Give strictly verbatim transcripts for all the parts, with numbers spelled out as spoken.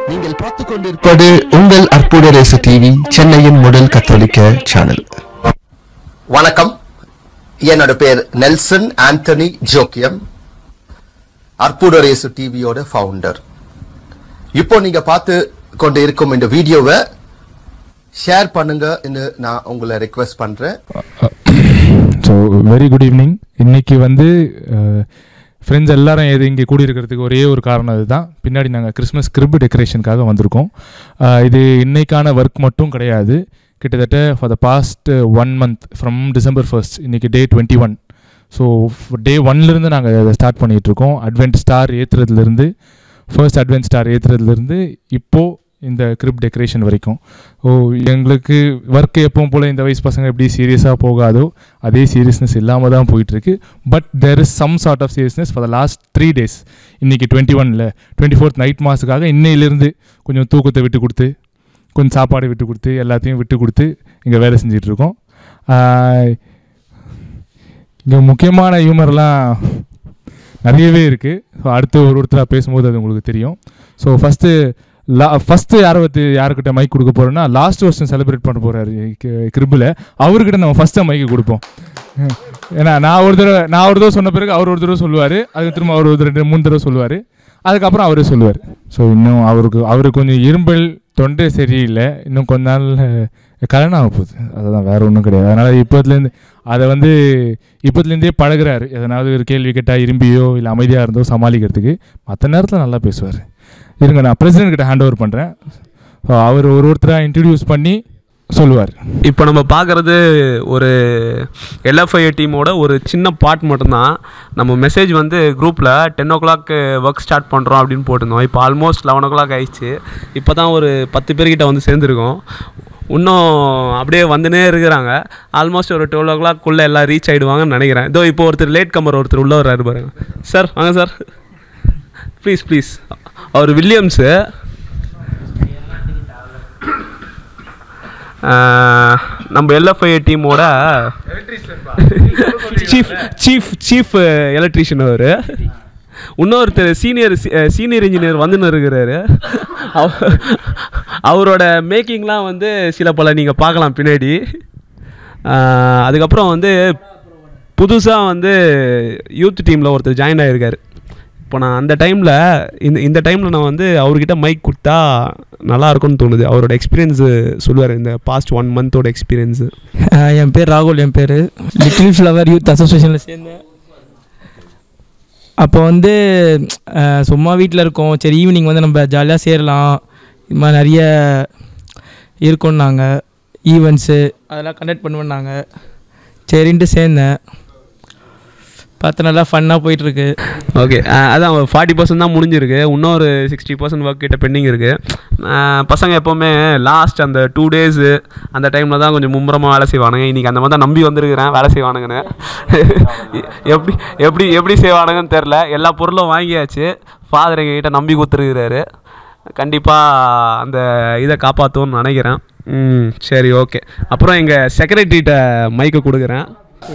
நீங்கள் பார்த்துக் கொண்டிருப்பது உங்கள் அற்புத ரேசு டிவி, சென்னையின் முதல் கத்தோலிக்க சேனல். வணக்கம், என்னோட பேர் நெல்சன் ஆண்டனி ஜோக்கியம், அற்புத ரேசு டிவியோட ஃபவுண்டர். இப்போ நீங்க பார்த்து கொண்டு இருக்கும் இந்த வீடியோவை ஷேர் பண்ணுங்க நான் உங்களை ரெக்வெஸ்ட் பண்றேன். So very good evening. இன்னைக்கு வந்து ஃப்ரெண்ட்ஸ் எல்லாரும் எது இங்கே கூடியிருக்கிறதுக்கு ஒரே ஒரு காரணம் அதுதான். பின்னாடி நாங்கள் கிறிஸ்மஸ் கிரிப் டெக்கரேஷனுக்காக வந்திருக்கோம். இது இன்னைக்கான ஒர்க் மட்டும் கிடையாது. கிட்டத்தட்ட for the past one month from December first, இன்றைக்கி day twenty one. So day ஒன்லேருந்து நாங்கள் அதை ஸ்டார்ட் பண்ணிகிட்ருக்கோம். அட்வென்ட் ஸ்டார் ஏற்றுறதுலேருந்து, ஃபர்ஸ்ட் அட்வென்ட் ஸ்டார் ஏற்றுறதுலேருந்து இப்போது இந்த கிரிப் டெக்கரேஷன் வரைக்கும். ஓ எங்களுக்கு ஒர்க்கு எப்பவும் போல் இந்த வயசு பசங்க எப்படி சீரியஸாக போகாதோ அதே சீரியஸ்னஸ் இல்லாமல் தான் போயிட்டுருக்கு. But there is some sort of seriousness for the last three days. இன்றைக்கி டுவெண்ட்டி ஒனில் டுவெண்ட்டி ஃபோர்த் நைட் மாஸுக்காக இன்னையிலேருந்து கொஞ்சம் தூக்கத்தை விட்டு கொடுத்து, கொஞ்சம் சாப்பாடு விட்டு கொடுத்து, எல்லாத்தையும் விட்டு கொடுத்து இங்கே வேலை செஞ்சிட்ருக்கோம். இங்கே முக்கியமான ஹியூமர்லாம் நிறையவே இருக்குது. ஸோ அடுத்து ஒரு ஒருத்தராக பேசும்போது அது உங்களுக்கு தெரியும். ஸோ ஃபஸ்ட்டு லா ஃபஸ்ட்டு யாரை பற்றி யாருக்கிட்ட மைக் கொடுக்க போகிறோன்னா, லாஸ்ட் வருஷம் செலிப்ரேட் பண்ண போகிறாரு கிரிப்பில், அவர்கிட்ட நம்ம ஃபஸ்ட்டாக மைக்கு கொடுப்போம். ஏன்னா நான் ஒரு தடவை நான் ஒரு தடவை சொன்ன பிறகு அவர் ஒரு தடவை சொல்லுவார், அதுக்கு திரும்ப அவர் ஒரு ரெண்டு மூணு தடவை சொல்லுவார், அதுக்கப்புறம் அவரே சொல்லுவார். ஸோ இன்னும் அவருக்கு அவருக்கு கொஞ்சம் இரும்பல், தொண்டை சரியில்லை, இன்னும் கொஞ்ச நாள் கல்யாணம் ஆக போகுது, அதுதான் வேறு ஒன்றும் கிடையாது. அதனால் இப்போதுலேருந்து அதை வந்து இப்போதுலேருந்தே பழகிறாரு. எதனாவது ஒரு கேள்வி கேட்டால் இரும்பியோ இல்லை அமைதியாக இருந்தோ சமாளிக்கிறதுக்கு. மற்ற நேரத்தில் நல்லா பேசுவார். இருங்க, நான் பிரசிடென்ட் கிட்ட ஹேண்ட் ஓவர் பண்ணுறேன். ஸோ அவர் ஒரு ஒருத்தராக இன்ட்ரடியூஸ் பண்ணி சொல்லுவார். இப்போ நம்ம பார்க்குறது ஒரு எல்எஃப்ஐ டீமோட ஒரு சின்ன பார்ட் மட்டும்தான். நம்ம மெசேஜ் வந்து குரூப்பில் ten o'clock work start பண்ணுறோம் அப்படின்னு போட்டிருந்தோம். இப்போ ஆல்மோஸ்ட் லெவன் ஓ கிளாக் ஆயிடுச்சு. இப்போ தான் ஒரு பத்து பேர்கிட்ட வந்து சேர்ந்துருக்கோம். இன்னும் அப்படியே வந்துனே இருக்கிறாங்க. ஆல்மோஸ்ட் ஒரு டுவெல் ஓ கிளாக்குள்ளே எல்லாம் ரீச் ஆகிடுவாங்கன்னு நினைக்கிறேன். இதோ இப்போ ஒருத்தர் லேட் கம்மர் ஒருத்தர் உள்ளே வர்றாரு பாருங்க. சார் வாங்க சார், ப்ளீஸ் ப்ளீஸ். அவர் வில்லியம்ஸு, நம்ம எல்எஃப்ஐ டீமோட சீஃப் சீஃப் சீஃப் எலக்ட்ரீஷியன். அவர் இன்னொருத்தர் சீனியர் சீனியர் இன்ஜினியர் வந்துன்னு இருக்கிறாரு. அவரோட மேக்கிங்லாம் வந்து சில பல நீங்கள் பார்க்கலாம் பின்னாடி. அதுக்கப்புறம் வந்து புதுசாக வந்து யூத் டீமில் ஒருத்தர் ஜாயின் ஆகியிருக்காரு. இப்போ நான் அந்த டைமில் இந்த இந்த டைமில் நான் வந்து அவர்கிட்ட மைக் கொடுத்தா நல்லா இருக்கும்னு தோணுது. அவரோட எக்ஸ்பீரியன்ஸு சொல்லுவார், இந்த பாஸ்ட் ஒன் மந்தோட எக்ஸ்பீரியன்ஸு. என் பேர் ராகுல். என் பேர் லிட்டில் ஃப்ளவர் யூத் அசோசியேஷனில் சேர்ந்தேன். அப்போ வந்து சும்மா வீட்டில் இருக்கோம், சரி ஈவினிங் வந்து நம்ம ஜாலியாக சேரலாம், இது மாதிரி நிறைய இருக்கும்னாங்க, ஈவெண்ட்ஸு அதெல்லாம் கண்டக்ட் பண்ணுவேன்னாங்க. சரின்ட்டு சேர்ந்தேன். பார்த்து நல்லா ஃபன்னாக போயிட்டுருக்கு. ஓகே, அதான் ஃபார்ட்டி பர்சன்ட் தான் முடிஞ்சிருக்கு. இன்னொரு சிக்ஸ்டி பர்சன்ட் ஒர்க் கிட்ட பெண்டிங் இருக்குது. பசங்க எப்போவுமே லாஸ்ட் அந்த டூ டேஸு அந்த டைமில் தான் கொஞ்சம் மும்முரமாக வேலை செய்வானுங்க. இன்றைக்கி அந்த மாதிரி தான் நம்பி வந்திருக்கிறேன் வேலை செய்வானுங்கன்னு. எப்படி எப்படி எப்படி செய்வானுங்கன்னு தெரில. எல்லா பொருளும் வாங்கியாச்சு. ஃபாதர் எங்ககிட்ட நம்பி கொடுத்துருக்கிறாரு. கண்டிப்பாக அந்த இதை காப்பாற்றுவோன்னு நினைக்கிறேன். ம் சரி, ஓகே. அப்புறம் எங்கள் செக்ரட்டரிகிட்ட மைக்கை கொடுக்குறேன்.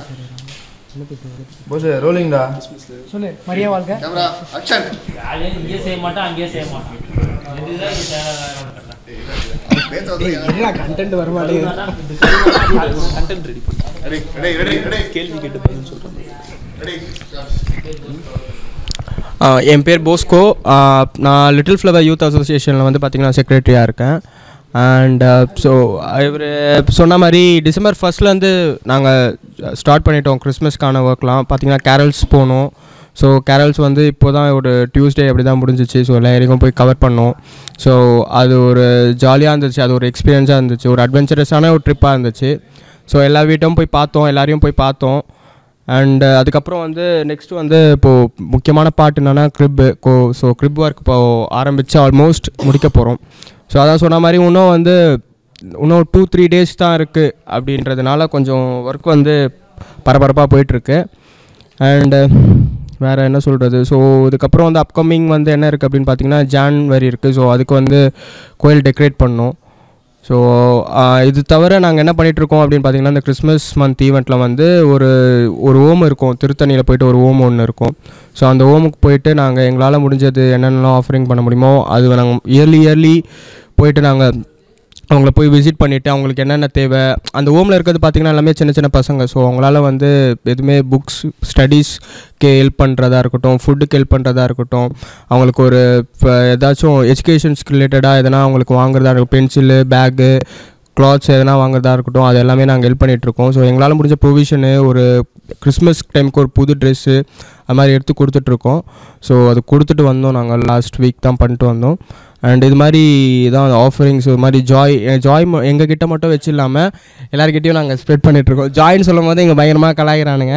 போஸ் ரோலிங்டா சொல்லு. மரியா வாழ்க்கை கேமரா ஆக்ஷன். இங்கே செய்ய மாட்டான், அங்கேயே செய்ய மாட்டான். எல்லாம் கண்டென்ட் வர மாட்டேங்குது. கண்டென்ட் ரெடி பண்ணு. ரெடி ரெடி ரெடி கேள்வி கேட்டு பதில் சொல்கிறேன். ரெடி. என் பேர் போஸ்கோ. நான் லிட்டில் ஃப்ளவர் யூத் அசோசியேஷனில் வந்து பார்த்திங்கன்னா செக்ரட்டரியாக இருக்கேன். அண்ட் ஸோ இவர் சொன்ன மாதிரி டிசம்பர் ஃபஸ்ட்லேருந்து நாங்கள் ஸ்டார்ட் பண்ணிட்டோம் கிறிஸ்மஸ்க்கான ஒர்க்லாம். பார்த்திங்கன்னா கேரல்ஸ் போனோம். ஸோ கேரல்ஸ் வந்து இப்போ தான் ஒரு டியூஸ்டே அப்படி தான் முடிஞ்சிச்சு. ஸோ எல்லா ஏரியாவும் போய் கவர் பண்ணோம். ஸோ அது ஒரு ஜாலியாக இருந்துச்சு, அது ஒரு எக்ஸ்பீரியன்ஸாக இருந்துச்சு, ஒரு அட்வென்ச்சரஸான ஒரு ட்ரிப்பாக இருந்துச்சு. ஸோ எல்லா வீட்டும் போய் பார்த்தோம், எல்லாரையும் போய் பார்த்தோம். அண்டு அதுக்கப்புறம் வந்து நெக்ஸ்ட்டு வந்து இப்போது முக்கியமான பார்ட் என்னென்னா crib. Go so crib work இப்போது ஆரம்பித்து ஆல்மோஸ்ட் முடிக்க போகிறோம். ஸோ அதான் சொன்ன மாதிரி இன்னும் வந்து இன்னும் டூ த்ரீ டேஸ் தான் இருக்குது. அப்படின்றதுனால கொஞ்சம் ஒர்க் வந்து பரபரப்பாக போயிட்டுருக்கு. அண்டு வேறு என்ன சொல்கிறது, ஸோ இதுக்கப்புறம் வந்து அப்கமிங் வந்து என்ன இருக்குது அப்படின்னு பார்த்தீங்கன்னா ஜான்வரி இருக்குது. ஸோ அதுக்கு வந்து கோயில் டெக்கரேட் பண்ணணும். ஸோ இது தவிர நாங்கள் என்ன பண்ணிகிட்ருக்கோம் அப்படின்னு பார்த்தீங்கன்னா இந்த கிறிஸ்மஸ் மந்த் ஈவெண்ட்டில் வந்து ஒரு ஒரு ஓம் இருக்கும், திருத்தணியில் போய்ட்டு ஒரு ஓம் ஒன்று இருக்கும். ஸோ அந்த ஓமுக்கு போயிட்டு நாங்கள் எங்களால் முடிஞ்சது என்னென்னலாம் ஆஃபரிங் பண்ண முடியுமோ அது நாங்கள் இயர்லி இயர்லி போயிட்டு நாங்கள் அவங்கள போய் விசிட் பண்ணிவிட்டு அவங்களுக்கு என்னென்ன தேவை. அந்த ஹோமில் இருக்கிறது பார்த்திங்கன்னா எல்லாமே சின்ன சின்ன பசங்க. ஸோ அவங்களால வந்து எதுவுமே புக்ஸ் ஸ்டடீஸ்க்கு ஹெல்ப் பண்ணுறதா இருக்கட்டும், ஃபுட்டுக்கு ஹெல்ப் பண்ணுறதா இருக்கட்டும், அவங்களுக்கு ஒரு இப்போ ஏதாச்சும் எஜுகேஷன்ஸ்க்கு ரிலேட்டடாக எதனா அவங்களுக்கு வாங்குறதா இருக்கும், பென்சிலு, பேக்கு, கிளாத்ஸ் எதனா வாங்குறதா இருக்கட்டும், அது எல்லாமே நாங்கள் ஹெல்ப் பண்ணிகிட்ருக்கோம். ஸோ எங்களால் முடிஞ்ச ப்ரொவிஷனு, ஒரு கிறிஸ்மஸ் டைமுக்கு ஒரு புது ட்ரெஸ்ஸு அது மாதிரி எடுத்து கொடுத்துட்ருக்கோம். ஸோ அது கொடுத்துட்டு வந்தோம், நாங்கள் லாஸ்ட் வீக் தான் பண்ணிட்டு வந்தோம். அண்ட் இது மாதிரி தான் ஆஃபரிங்ஸ், இது மாதிரி ஜாய் ஜாய் எங்கள் கிட்டே மட்டும் வச்சு இல்லாமல் எல்லாருக்கிட்டையும் நாங்கள் ஸ்ப்ரெட் பண்ணிகிட்ருக்கோம். ஜாயின்னு சொல்லும் போது இங்கே பயங்கரமாக கலாய்கிறானுங்க.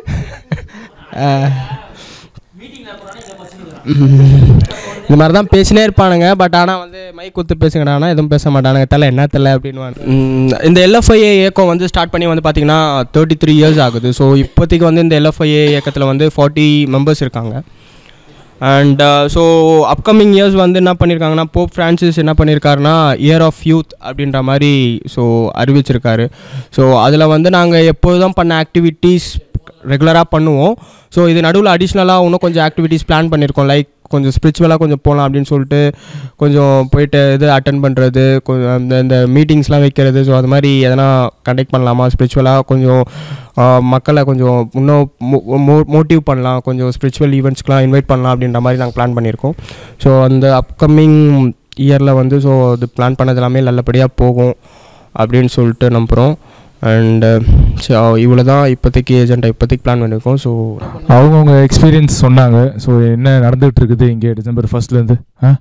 இது மாதிரி தான் பேசினே இருப்பானுங்க. பட் ஆனால் வந்து மைக் குத்து பேசுங்கடானா எதுவும் பேச மாட்டானுங்க. தலை என்ன தலை அப்படின்னு. இந்த எல்எஃப்ஐஏ இயக்கம் வந்து ஸ்டார்ட் பண்ணி வந்து பார்த்திங்கன்னா தேர்ட்டி த்ரீ இயர்ஸ் ஆகுது. ஸோ இப்போதைக்கு வந்து இந்த எல்எஃப்ஐஏ இயக்கத்தில் வந்து ஃபார்ட்டி மெம்பர்ஸ் இருக்காங்க. அண்ட் ஸோ அப்கமிங் இயர்ஸ் வந்து என்ன பண்ணியிருக்காங்கன்னா, போப் ஃப்ரான்சிஸ் என்ன பண்ணியிருக்காருன்னா இயர் ஆஃப் யூத் அப்படின்ற மாதிரி ஸோ அறிவிச்சிருக்காரு. ஸோ அதில் வந்து நாங்கள் எப்போதும் பண்ண ஆக்டிவிட்டீஸ் ரெகுலராக பண்ணுவோம். ஸோ இது நடுவில் அடிஷ்னலாக இன்னும் கொஞ்சம் ஆக்டிவிட்டீஸ் பிளான் பண்ணியிருக்கோம். லைக் கொஞ்சம் ஸ்பிரிச்சுவலாக கொஞ்சம் போகலாம் அப்படின்னு சொல்லிட்டு கொஞ்சம் போயிட்டு இது அட்டன் பண்ணுறது, கொஞ்சம் அந்த இந்த மீட்டிங்ஸ்லாம் வைக்கிறது. ஸோ அது மாதிரி எதனா கண்டக்ட் பண்ணலாமா, ஸ்பிரிச்சுவலாக கொஞ்சம் மக்களை கொஞ்சம் இன்னும் மோ மோட்டிவ் பண்ணலாம், கொஞ்சம் ஸ்பிரிச்சுவல் ஈவெண்ட்ஸ்க்கெலாம் இன்வைட் பண்ணலாம் அப்படின்ற மாதிரி நாங்கள் பிளான் பண்ணியிருக்கோம். ஸோ அந்த அப்கமிங் இயரில் வந்து ஸோ அது பிளான் பண்ணது எல்லாமே நல்லபடியாக போகும் அப்படின்னு சொல்லிட்டு நம்புகிறோம். அண்ட் ஸோ இவ்வளோ தான் இப்போதைக்கு ஏஜெண்டா இப்போதைக்கு பிளான் பண்ணியிருக்கோம். ஸோ அவங்கவுங்க எக்ஸ்பீரியன்ஸ் சொன்னாங்க. ஸோ என்ன நடந்துகிட்டு இருக்குது இங்கே டிசம்பர் ஃபர்ஸ்ட்லேருந்து ஆ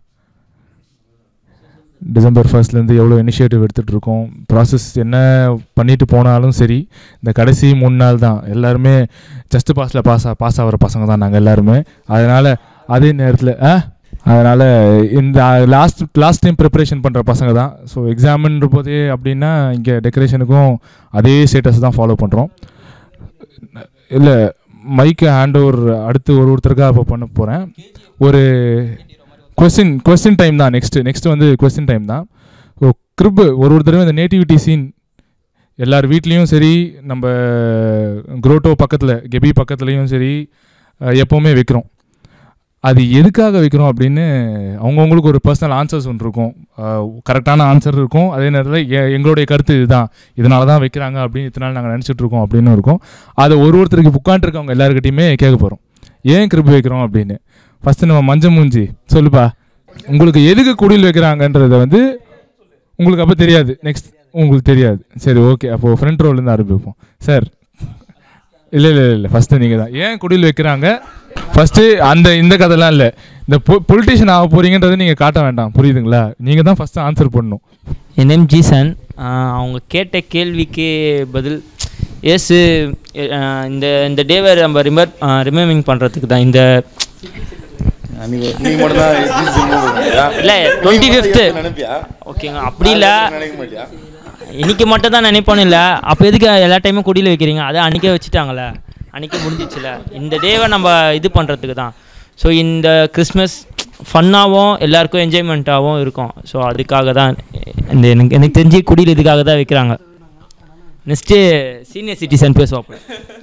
டிசம்பர் ஃபர்ஸ்ட்லேருந்து எவ்வளோ இனிஷியேட்டிவ் எடுத்துகிட்டு இருக்கோம், ப்ராசஸ் என்ன பண்ணிட்டு போனாலும் சரி, இந்த கடைசி மூணு நாள் தான் எல்லாருமே ஜஸ்ட் பாஸில் பாஸ் பாஸ் ஆகிற பசங்க தான் நாங்கள் எல்லாருமே. அதனால் அதே நேரத்தில் ஆ அதனால் இந்த லாஸ்ட் லாஸ்ட் டைம் ப்ரிப்பரேஷன் பண்ணுற பசங்க தான். ஸோ எக்ஸாம்ன்ற போதே அப்படின்னா இங்கே டெக்கரேஷனுக்கும் அதே ஸ்டேட்டஸ் தான் ஃபாலோ பண்ணுறோம். இல்லை மைக்கை ஹேண்ட் ஓவர் அடுத்து ஒரு ஒருத்தருக்காக இப்போ பண்ண போகிறேன். ஒரு கொஸ்டின் கொஸ்டின் டைம் தான் நெக்ஸ்ட்டு நெக்ஸ்ட்டு வந்து கொஸ்டின் டைம் தான். ஸோ கிரிப்பு ஒரு ஒருத்தருமே இந்த நேட்டிவிட்டி சீன் எல்லார் வீட்லேயும் சரி, நம்ம குரோட்டோ பக்கத்தில் கெபி பக்கத்துலேயும் சரி எப்போவுமே வைக்கிறோம். அது எதுக்காக வைக்கிறோம் அப்படின்னு அவங்கவுங்களுக்கு ஒரு பர்சனல் ஆன்சர்ஸ் ஒன்று இருக்கும், கரெக்டான ஆன்சர் இருக்கும். அதே நேரத்தில் எ எங்களுடைய கருத்து இதுதான், இதனால தான் வைக்கிறாங்க அப்படின்னு இத்தனை நாள் நாங்கள் நினச்சிட்ருக்கோம் அப்படின்னு இருக்கும். அதை ஒரு ஒருத்தருக்கு உட்காந்துருக்கவங்க எல்லாருக்கிட்டையுமே கேட்க போகிறோம், ஏன் கிரிப்பு வைக்கிறோம் அப்படின்னு. ஃபஸ்ட்டு நம்ம மஞ்சள் மூஞ்சி சொல்லுப்பா, உங்களுக்கு எதுக்கு குடியில் வைக்கிறாங்கன்றதை வந்து உங்களுக்கு அப்போ தெரியாது, நெக்ஸ்ட் உங்களுக்கு தெரியாது. சரி ஓகே, அப்போது ஃப்ரண்ட் ரோலேருந்து ஆரம்பிப்போம். சார் இல்லை இல்லை இல்லை ஃபஸ்ட்டு நீங்கள் தான் ஏன் குடியில் வைக்கிறாங்க ஃபஸ்ட்டு அந்த இந்த கதைலாம் இல்லை, இந்த பொ பொலிட்டிஷியன் ஆக போகிறீங்கன்றதை நீங்கள் காட்ட வேண்டாம், புரியுதுங்களா? நீங்கள் தான் ஃபஸ்ட்டு ஆன்சர் பண்ணணும். என் நேம் ஜீசன். அவங்க கேட்ட கேள்விக்கு பதில் எஸ், இந்த இந்த டேவை நம்ம ரிமர் ரிமைமிங் பண்ணுறதுக்கு தான் இந்த இல்லை டுவெண்ட்டி ஃபிஃப்த்து ஓகேங்க. அப்படி இல்லை இன்னைக்கு மட்டும் தான் நினைப்போன்னு இல்லை, அப்போ எதுக்கு எல்லா டைமும் குடியில் வைக்கிறீங்க, அதை அன்றைக்கே வச்சுட்டாங்களே, அன்றைக்கி முடிஞ்சிச்சுல. இந்த டேவை நம்ம இது பண்ணுறதுக்கு தான். ஸோ இந்த கிறிஸ்மஸ் ஃபன்னாகவும் எல்லாருக்கும் என்ஜாய்மெண்ட்டாகவும் இருக்கும். ஸோ அதுக்காக தான் இந்த எனக்கு எனக்கு தெரிஞ்சு குடியில் இதுக்காக தான் வைக்கிறாங்க. நெக்ஸ்ட்டு சீனியர் சிட்டிசன் பேசுவாப்ப.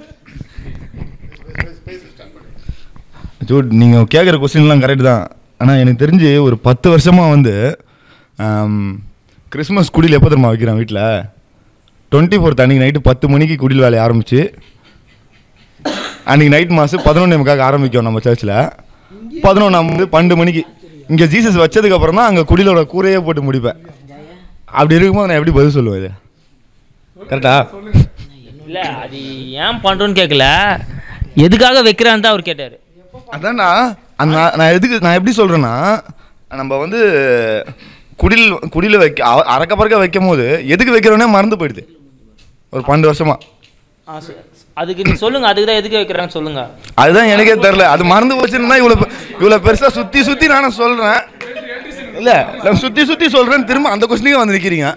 ஜூட், நீங்கள் கேட்குற கொஸ்டின்லாம் கரெக்டு தான். ஆனால் எனக்கு தெரிஞ்சு ஒரு பத்து வருஷமாக வந்து கிறிஸ்மஸ் குடியில் எப்போ தெரியுமா வைக்கிறேன் வீட்டில், டுவெண்ட்டி ஃபோர்த் அன்றைக்கி நைட்டு பத்து மணிக்கு குடில் வேலையை ஆரம்பிச்சு அன்றைக்கி நைட் மாதம் பதினொன்று நமக்காக ஆரம்பிக்கும் நம்ம சர்ச்சில். பதினொன்றாம் வந்து பன்னெண்டு மணிக்கு இங்கே ஜீசஸ் வச்சதுக்கப்புறம் தான் அங்கே குடிலோட கூரையே போட்டு முடிப்பேன். அப்படி இருக்கும்போது நான் எப்படி பதில் சொல்லுவேன் இது கரெக்டா? இல்லை அது ஏன் பண்ணுறோன்னு கேட்கல, எதுக்காக வைக்கிறான்னு தான் அவர் கேட்டார். அதான்ண்ணா அந்த நான் எதுக்கு நான் எப்படி சொல்கிறேன்னா, நம்ம வந்து குடில் குடியில் வைக்க அறக்க பறக்க வைக்கும் போது எதுக்கு வைக்கிறோன்னே மறந்து போயிடுது ஒரு பன்னெண்டு வருஷமா. அதுக்கு நீ சொல்லுங்க, அதுக்கு தான் எதுக்கு வைக்கிறாங்க சொல்லுங்க. அதுதான் எனக்கே தெரில, அது மறந்து போச்சுன்னா இவ்வளோ இவ்வளோ பெருசாக சுற்றி சுற்றி நானும் சொல்கிறேன். இல்லை நான் சுற்றி சுற்றி சொல்கிறேன்னு திரும்ப அந்த கொஸ்டினுக்கே வந்து நிற்கிறீங்க.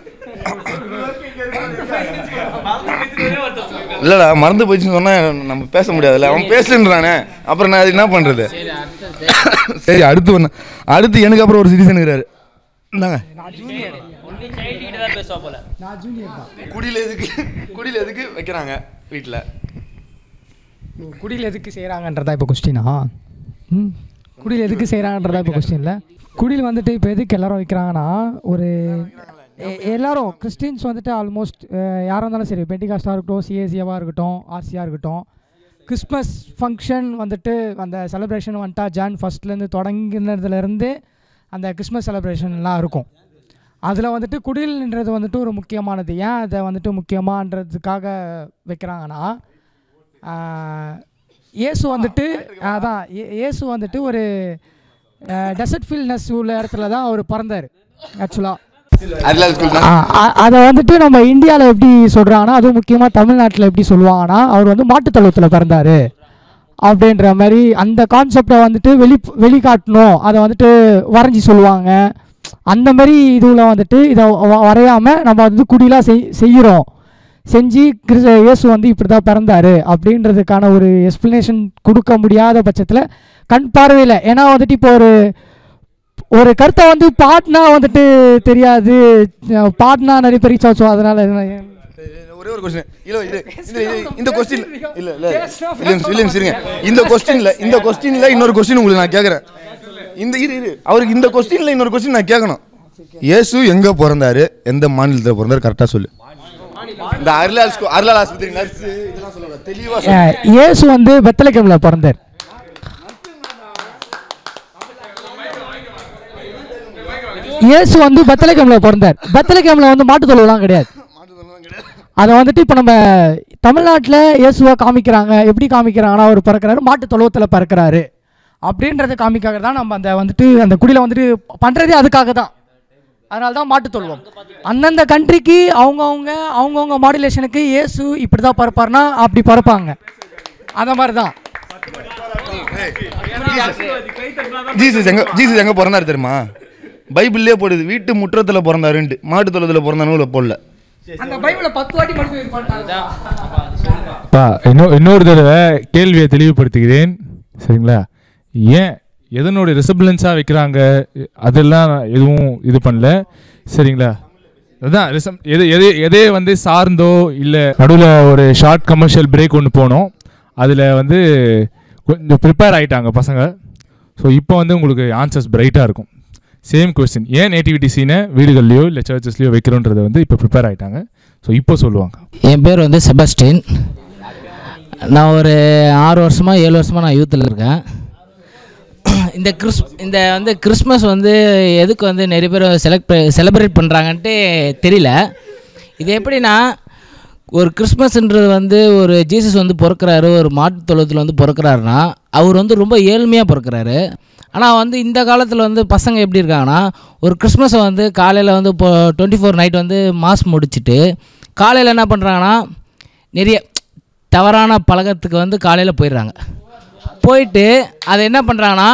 இல்லைடா மறந்து போயிடுச்சுன்னு சொன்னால் நம்ம பேச முடியாதுல்ல, அவன் பேசுன்றானே, அப்புறம் நான் அது என்ன பண்ணுறது? சரி அடுத்து ஒன்று அடுத்து எனக்கு அப்புறம் ஒரு சிட்டிசன் இருக்கிறாரு, இந்தாங்க ஒன்லி சைல்டு கிட்ட தான் பேசுவா போல. நான் ஜூனியர் தான். குடியில் எதுக்கு குடியில் எதுக்கு வைக்கிறாங்க வீட்டில்? குடியில் எதுக்கு செய்கிறாங்கன்றதா இப்போ கொஸ்டினா? ம் குடியில் எதுக்கு செய்கிறாங்கன்றதா இப்போ கொஸ்டின் இல்லை. குடியில் வந்துட்டு இப்போ எதுக்கு எல்லோரும் வைக்கிறாங்கன்னா, ஒரு எல்லோரும் கிறிஸ்டின்ஸ் வந்துட்டு ஆல்மோஸ்ட் யாராக இருந்தாலும் சரி, பெண்டிகாஸ்டாக இருக்கட்டும், சிஏசியாவாக இருக்கட்டும், ஆர்சியாக இருக்கட்டும், கிறிஸ்மஸ் ஃபங்க்ஷன் வந்துட்டு அந்த செலிப்ரேஷன் வந்துட்டா ஜான் ஃபஸ்ட்லேருந்து தொடங்கினதுலேருந்து அந்த கிறிஸ்மஸ் செலிப்ரேஷன்லாம் இருக்கும். அதில் வந்துட்டு குடில்ன்றது வந்துட்டு ஒரு முக்கியமானது. ஏன் அதை வந்துட்டு முக்கியமானதுக்காக வைக்கிறாங்கன்னா, இயேசு வந்துட்டு அதான் இயேசு வந்துட்டு ஒரு டெசர்ட் ஃபீல்ட்னஸ் உள்ள இடத்துல தான் அவர் பிறந்தார் ஆக்சுவலாக. அதை வந்துட்டு நம்ம இந்தியாவில் எப்படி சொல்கிறாங்கன்னா, அதுவும் முக்கியமாக தமிழ்நாட்டில் எப்படி சொல்லுவாங்கன்னா, அவர் வந்து மாட்டுத்தழுவத்தில் பிறந்தார் அப்படின்ற மாதிரி அந்த கான்செப்டை வந்துட்டு வெளி வெளிக்காட்டணும். அதை வந்துட்டு வரைஞ்சி சொல்லுவாங்க. அந்த மாதிரி இதுவில் வந்துட்டு இதை வரையாமல் நம்ம வந்து குடிலாம் செய் செய்கிறோம் செஞ்சு கிறிஸ் இயேசு வந்து இப்படி தான் பிறந்தார் அப்படின்றதுக்கான ஒரு எக்ஸ்ப்ளனேஷன் கொடுக்க முடியாத பட்சத்தில் கண் பார்வையில், ஏன்னா வந்துட்டு இப்போ ஒரு ஒரு கருத்தை வந்து பாட்னா வந்துட்டு தெரியாது, பாட்னா நிறைய பேர் ரீச் ஆச்சு. அதனால் ஒரே ஒரு கொஸ்டின் இல்லை இது இந்த கொஸ்டின் இல்லை இல்லை இல்லைங்க சரிங்க இந்த கொஸ்டினில் இந்த கொஸ்டினில் இன்னொரு கொஸ்டின் உங்களுக்கு நான் கேட்குறேன். இந்த இரு இரு அவருக்கு இந்த கொஸ்டினில் இன்னொரு கொஸ்டின் நான் கேட்கணும். இயேசு எங்கே பிறந்தாரு, எந்த மாநிலத்தில் பிறந்தாரு, கரெக்டாக சொல்லு. இந்த அருளால் அருளால் ஆஸ்பத்திரி நர்ஸ் இதெல்லாம் சொல்லுவாங்க தெளிவாக. இயேசு வந்து பெத்லகேமில் பிறந்தார். இயேசு வந்து பெத்லகேமில் பிறந்தார். பெத்லகேமில் வந்து மாட்டு தொழுவெல்லாம் கிடையாது. அதை வந்துட்டு இப்போ நம்ம தமிழ்நாட்டில் இயேசுவை காமிக்கிறாங்க. எப்படி காமிக்கிறாங்கன்னா, அவர் பிறக்கிறாரு மாட்டு தொழுவத்தில் பிறக்கிறாரு அப்படின்றத காமிக்காக தான் நம்ம அந்த வந்துட்டு அந்த குடியில் வந்துட்டு பண்ணுறதே அதுக்காக தான். அதனால தான் மாட்டு தொழுவம். அந்தந்த கண்ட்ரிக்கு அவங்கவுங்க அவங்கவுங்க மாடுலேஷனுக்கு இயேசு இப்படி தான் பிறப்பாருன்னா அப்படி பிறப்பாங்க. அந்த மாதிரி தான். ஜீசஸ் எங்க ஜீசஸ் எங்கே பிறந்தாரு தெரியுமா? பைபிள்லேயே போடுது வீட்டு முற்றத்தில் பிறந்தாருன்ட்டு, மாட்டு தொழுவத்தில் பிறந்தானு போடல. அந்த பைபிளை பத்து வாட்டி பா இன்னொரு இன்னொரு தடவை கேள்வியை தெளிவுபடுத்துகிறேன் சரிங்களா. ஏன் எதனுடைய ரிசம்பிளன்ஸாக வைக்கிறாங்க அதெல்லாம் எதுவும் இது பண்ணல சரிங்களா. அதுதான் ரிசம் எது எது எதே வந்து சார்ந்தோ இல்லை. நடுவில் ஒரு ஷார்ட் கமர்ஷியல் பிரேக் ஒன்று போனோம். அதில் வந்து கொஞ்சம் ப்ரிப்பேர் ஆகிட்டாங்க பசங்க. ஸோ இப்போ வந்து உங்களுக்கு ஆன்சர்ஸ் பிரைட்டாக இருக்கும். சேம் கொஸ்டின், ஏன் நேட்டிவிட்டி சீனை வீடுகள்லையோ இல்லை சர்ச்சஸ்லையோ வைக்கிறோன்றதை வந்து இப்போ ப்ரிப்பேர் ஆகிட்டாங்க. ஸோ இப்போ சொல்லுவாங்க. என் பேர் வந்து செபஸ்டின். நான் ஒரு ஆறு வருஷமாக ஏழு வருஷமாக நான் யூத்தில் இருக்கேன். இந்த கிறிஸ் இந்த வந்து கிறிஸ்மஸ் வந்து எதுக்கு வந்து நிறைய பேர் செலக்ட் செலிப்ரேட் பண்ணுறாங்கன்ட்டு தெரியல. இது எப்படின்னா, ஒரு கிறிஸ்மஸ்ன்றது வந்து ஒரு ஜீசஸ் வந்து பிறக்கிறாரு, ஒரு மாட்டு தொழுவத்தில் வந்து பிறக்கிறாருன்னா அவர் வந்து ரொம்ப ஏழ்மையாக பிறக்கிறாரு. ஆனால் வந்து இந்த காலத்தில் வந்து பசங்க எப்படி இருக்காங்கன்னா, ஒரு கிறிஸ்மஸை வந்து காலையில் வந்து இப்போ டுவெண்ட்டி ஃபோர் நைட் வந்து மாஸ் முடிச்சுட்டு காலையில் என்ன பண்ணுறாங்கன்னா, நிறைய தவறான பழக்கத்துக்கு வந்து காலையில் போயிடுறாங்க. போயிட்டு அதை என்ன பண்ணுறாங்கன்னா,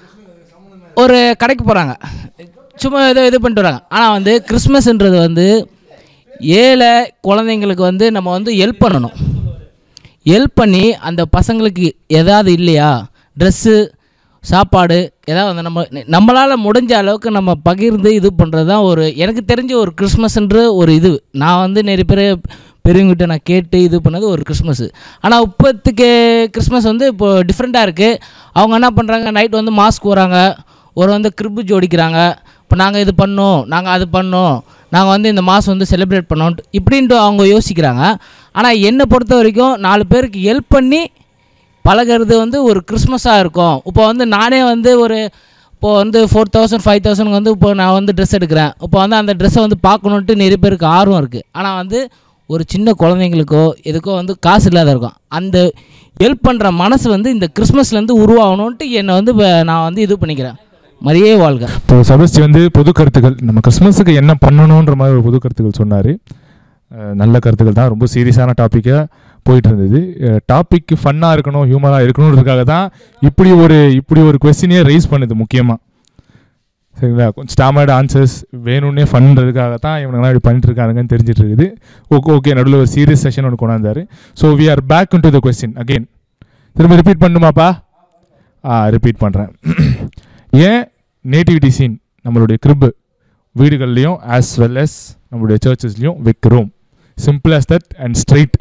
ஒரு கடைக்கு போகிறாங்க, சும்மா ஏதோ இது பண்ணிட்டு வராங்க. ஆனால் வந்து கிறிஸ்மஸ்ன்றது வந்து ஏழை குழந்தைங்களுக்கு வந்து நம்ம வந்து ஹெல்ப் பண்ணணும். ஹெல்ப் பண்ணி அந்த பசங்களுக்கு எதாவது இல்லையா, ட்ரெஸ்ஸு, சாப்பாடு, ஏதாவது வந்து நம்ம நம்மளால் முடிஞ்ச அளவுக்கு நம்ம பகிர்ந்து இது பண்ணுறது தான் ஒரு எனக்கு தெரிஞ்ச ஒரு கிறிஸ்மஸ்ன்ற ஒரு இது. நான் வந்து நிறைய பேர் பெரியவங்ககிட்ட நான் கேட்டு இது பண்ணது ஒரு கிறிஸ்மஸ்ஸு. ஆனால் இப்போத்துக்கு கிறிஸ்மஸ் வந்து இப்போது டிஃப்ரெண்ட்டாக இருக்குது. அவங்க என்ன பண்ணுறாங்க, நைட் வந்து மாஸ்க் வராங்க, ஒரு வந்து கிரிப்பு ஜோடிக்கிறாங்க. இப்போ நாங்கள் இது பண்ணோம், நாங்கள் அது பண்ணோம், நாங்கள் வந்து இந்த மாதம் வந்து செலிப்ரேட் பண்ணோன்ட்டு இப்படின்ட்டு அவங்க யோசிக்கிறாங்க. ஆனால் என்னை பொறுத்த வரைக்கும் நாலு பேருக்கு ஹெல்ப் பண்ணி பழகிறது வந்து ஒரு கிறிஸ்மஸாக இருக்கும். இப்போ வந்து நானே வந்து ஒரு இப்போது வந்து ஃபோர் தௌசண்ட் ஃபைவ் தௌசண்ட் வந்து இப்போ நான் வந்து ட்ரெஸ் எடுக்கிறேன். இப்போ வந்து அந்த ட்ரெஸ்ஸை வந்து பார்க்கணுன்ட்டு நிறைய பேருக்கு ஆர்வம் இருக்குது. ஆனால் வந்து ஒரு சின்ன குழந்தைங்களுக்கோ எதுக்கோ வந்து காசு இல்லாத இருக்கும். அந்த ஹெல்ப் பண்ணுற மனசு வந்து இந்த கிறிஸ்மஸ்லேருந்து உருவாகணுன்ட்டு என்னை வந்து நான் வந்து இது பண்ணிக்கிறேன். மரியே வாழ்க. இப்போ செபஸ்டி வந்து பொது கருத்துக்கள், நம்ம கிறிஸ்மஸுக்கு என்ன பண்ணணுன்ற மாதிரி ஒரு பொது கருத்துக்கள் சொன்னார். நல்ல கருத்துக்கள் தான். ரொம்ப சீரியஸான டாப்பிக்காக போயிட்டு இருந்தது. டாபிக் ஃபன்னாக இருக்கணும், ஹியூமராக இருக்கணுன்றதுக்காக தான் இப்படி ஒரு இப்படி ஒரு கொஸ்டினே ரைஸ் பண்ணுது முக்கியமாக சரிங்களா. கொஞ்சம் ஸ்டாமர்டு ஆன்சர்ஸ் வேணும்னே ஃபன்ன்றதுக்காக தான் இவனுங்களாம் இப்படி பண்ணிட்டு இருக்கானுங்கன்னு தெரிஞ்சிட்டு இருக்குது. ஓகே ஓகே நடுவில் ஒரு சீரியஸ் செஷன் ஒன்று கொண்டாந்தார். So we are back in to the question again. திரும்ப ரிப்பீட் பண்ணுமாப்பா? ஆ ரிப்பீட் பண்ணுறேன். ஏன் நேட்டிவிட்டி சீன் நம்மளுடைய கிரிப்பு வீடுகள்லையும் ஆஸ் வெல் அஸ் நம்மளுடைய சர்ச்சஸ்லையும் வைக்கிறோம். Simple as that and straight.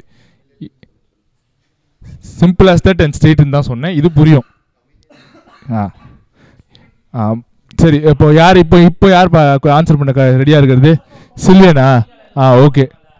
Simple as that and ஸ்ட்ரெயிட்னு தான் சொன்னேன். இது புரியும். ஆ ஆ சரி. இப்போ யார் இப்போ இப்போ யார் ஆன்சர் பண்ண ரெடியாக இருக்கிறது? சில்வியனா? ஆ ஓகே.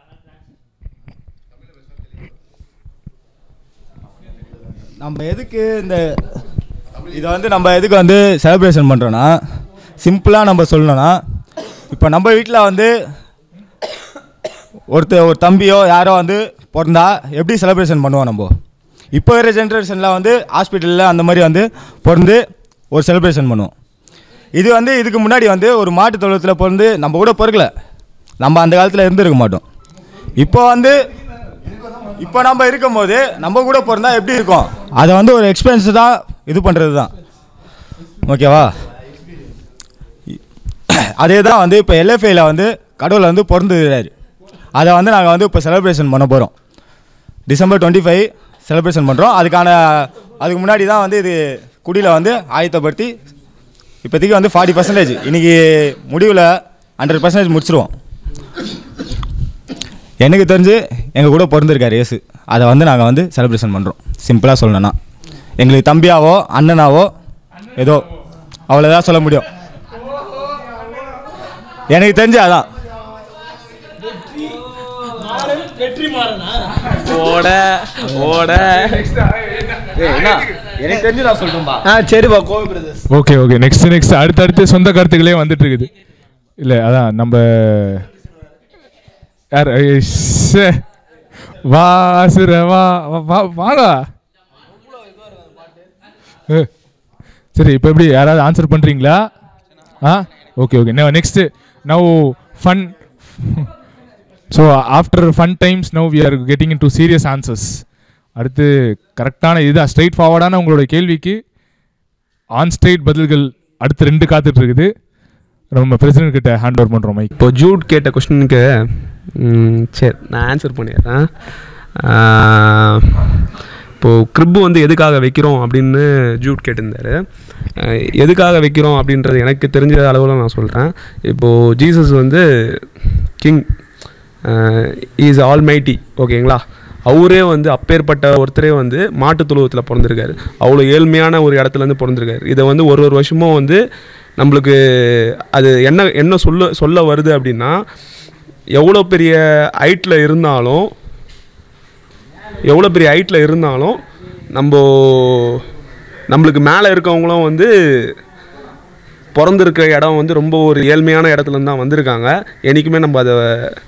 நம்ம எதுக்கு இந்த இதை வந்து நம்ம எதுக்கு வந்து செலிப்ரேஷன் பண்ணுறோன்னா, சிம்பிளாக நம்ம சொல்லணும்னா, இப்போ நம்ம வீட்டில் வந்து ஒருத்தர் ஒரு தம்பியோ யாரோ வந்து பிறந்தா எப்படி செலிப்ரேஷன் பண்ணுவோம் நம்ம? இப்போ இருக்கிற ஜென்ரேஷனில் வந்து ஹாஸ்பிட்டலில் அந்த மாதிரி வந்து பிறந்து ஒரு செலிப்ரேஷன் பண்ணுவோம். இது வந்து இதுக்கு முன்னாடி வந்து ஒரு மாட்டு தொழுவத்தில் பிறந்து நம்ம கூட பிறக்கல, நம்ம அந்த காலத்தில் இருந்திருக்க மாட்டோம். இப்போ வந்து இப்போ நம்ம இருக்கும்போது நம்ம கூட பிறந்தா எப்படி இருக்கும், அதை வந்து ஒரு எக்ஸ்பீரியன்ஸ் தான் இது பண்ணுறது தான். ஓகேவா? அதே தான் வந்து இப்போ எல்எஃப்ஐயில் வந்து கடவுளை வந்து பிறந்துறாரு. அதை வந்து நாங்கள் வந்து இப்போ செலிப்ரேஷன் பண்ண போகிறோம். டிசம்பர் டுவெண்ட்டி ஃபைவ் செலிப்ரேஷன் பண்ணுறோம். அதுக்கான அதுக்கு முன்னாடி தான் வந்து இது குடியில் வந்து ஆயத்தப்படுத்தி இப்போதைக்கு வந்து ஃபார்ட்டி பர்சன்டேஜ் இன்றைக்கி முடிவில் ஹண்ட்ரட் பர்சன்டேஜ் முடிச்சிருவோம். எனக்கு தெரிஞ்சு எங்கள் கூட பிறந்திருக்காரு இயேசு. அதை வந்து நாங்கள் வந்து செலிப்ரேஷன் பண்ணுறோம். சிம்பிளாக சொல்லணும்னா எங்களுக்கு தம்பியாவோ அண்ணனாவோ ஏதோ அவ்வளோதான் சொல்ல முடியும். எனக்கு தெரிஞ்சு அதான். ஓட ஓட எனக்கு தெரிஞ்சு நான் சொல்லிட்டோம்பா. ஆ சரிப்பா. கோவி brothers. Okay okay. Next next அடுத்தடுத்து சொந்த கருத்துக்களே வந்துட்டு இருக்குது. இல்லை அதான் நம்ம யார் வாசுர வா வாடா. சரி, இப்போ எப்படி யாராவது ஆன்சர் பண்ணுறீங்களா? ஆ okay okay. Next now fun. So after fun times now we are getting in to serious answers. அடுத்து கரெக்டான இதுதான் ஸ்ட்ரெயிட் ஃபார்வர்டான உங்களோட கேள்விக்கு ஆன் ஸ்ட்ரெயிட் பதில்கள் அடுத்து ரெண்டு காத்துட்டு இருக்குது. நம்ம பிரசிடென்ட் கிட்ட ஹேண்ட் ஓவர் பண்ணுறோம் மைக். இப்போ ஜூட் கேட்ட கொஸ்டினுக்கு சரி நான் ஆன்சர் பண்ணிடுறேன். இப்போது கிரிப்பு வந்து எதுக்காக வைக்கிறோம் அப்படின்னு ஜூட் கேட்டிருந்தார். எதுக்காக வைக்கிறோம் அப்படின்றது எனக்கு தெரிஞ்ச அளவில் நான் சொல்கிறேன். இப்போது ஜீசஸ் வந்து கிங், இஸ் ஆல்மைட்டி. ஓகேங்களா? அவரே வந்து அப்பேற்பட்ட ஒருத்தரே வந்து மாட்டு தொழுவத்தில் பிறந்திருக்காரு. அவ்வளோ ஏழ்மையான ஒரு இடத்துலேருந்து பிறந்திருக்காரு. இதை வந்து ஒரு ஒரு வருஷமும் வந்து நம்மளுக்கு அது என்ன என்ன சொல்ல சொல்ல வருது அப்படின்னா, எவ்வளோ பெரிய ஹைட்டில் இருந்தாலும் எவ்வளோ பெரிய ஹைட்டில் இருந்தாலும் நம்ம நம்மளுக்கு மேலே இருக்கவங்களும் வந்து பிறந்திருக்கிற இடம் வந்து ரொம்ப ஒரு ஏழ்மையான இடத்துலேருந்து தான் வந்திருக்காங்க. என்றைக்குமே நம்ம அதை